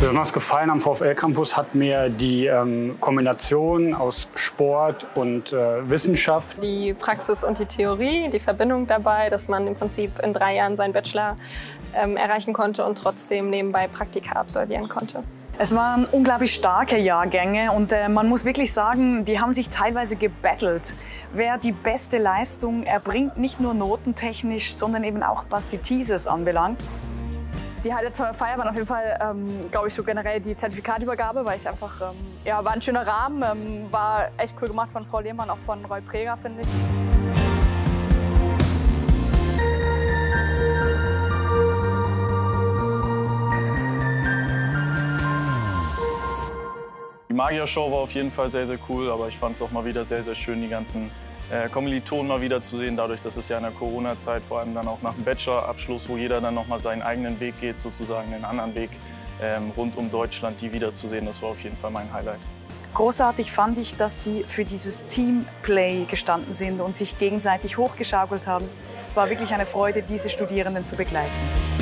Besonders gefallen am VfL Campus hat mir die Kombination aus Sport und Wissenschaft. Die Praxis und die Theorie, die Verbindung dabei, dass man im Prinzip in 3 Jahren seinen Bachelor erreichen konnte und trotzdem nebenbei Praktika absolvieren konnte. Es waren unglaublich starke Jahrgänge und man muss wirklich sagen, die haben sich teilweise gebettelt. Wer die beste Leistung erbringt, nicht nur notentechnisch, sondern eben auch was die Thesis anbelangt. Die Highlights von der Feier waren auf jeden Fall, glaube ich, so generell die Zertifikatübergabe, weil ich einfach, ja, war ein schöner Rahmen, war echt cool gemacht von Frau Lehmann, auch von Roy Preger, finde ich. Die Magier-Show war auf jeden Fall sehr, sehr cool, aber ich fand es auch mal wieder sehr, sehr schön, die ganzen Kommilitonen mal wieder zu sehen, dadurch, dass es ja in der Corona-Zeit, vor allem dann auch nach dem Bachelor-Abschluss, wo jeder dann nochmal seinen eigenen Weg geht, sozusagen einen anderen Weg rund um Deutschland, die wiederzusehen, das war auf jeden Fall mein Highlight. Großartig fand ich, dass sie für dieses Teamplay gestanden sind und sich gegenseitig hochgeschaukelt haben. Es war wirklich eine Freude, diese Studierenden zu begleiten.